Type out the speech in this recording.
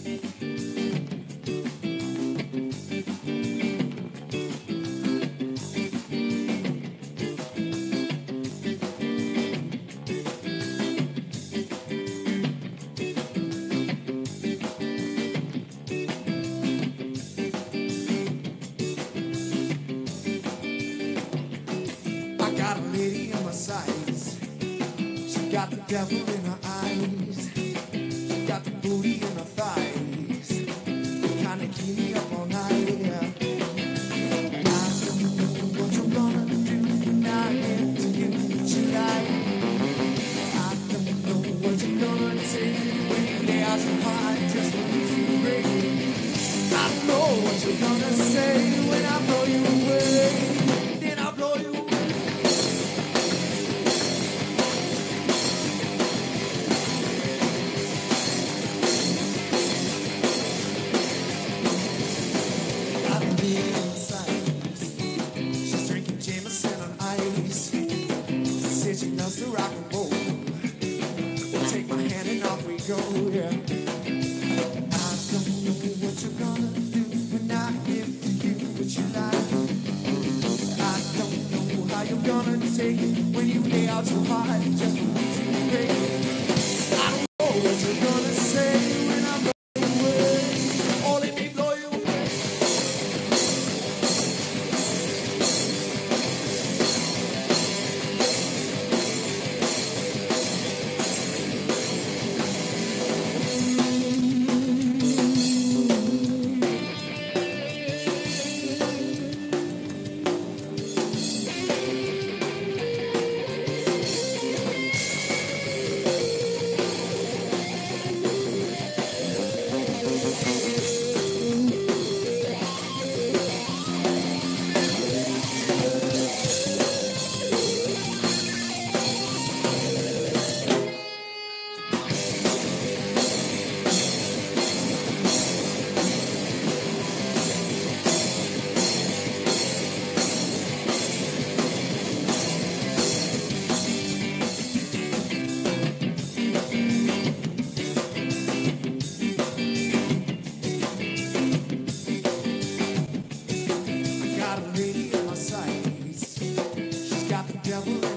I got a lady in my sights. She got the devil in her eyes. She got the booty in her thighs. Kinda keep me up all night, yeah. And I don't know what you're gonna do when I get to you what you like. I don't know what you're gonna take when you lay out so hard just for me to break. I don't know what you're gonna say when I blow you away. Then I blow you away. She's drinking Jameson on ice. She says she loves to rock and roll. Well, take my hand and off we go, yeah. I don't know what you're gonna do when I give to you what you like. I don't know how you're gonna take it when you lay out so hard just for me to break. I don't know what you're gonna say when I blow you away. Oh, let me blow you away. Got a lady in my sights. She's got the devil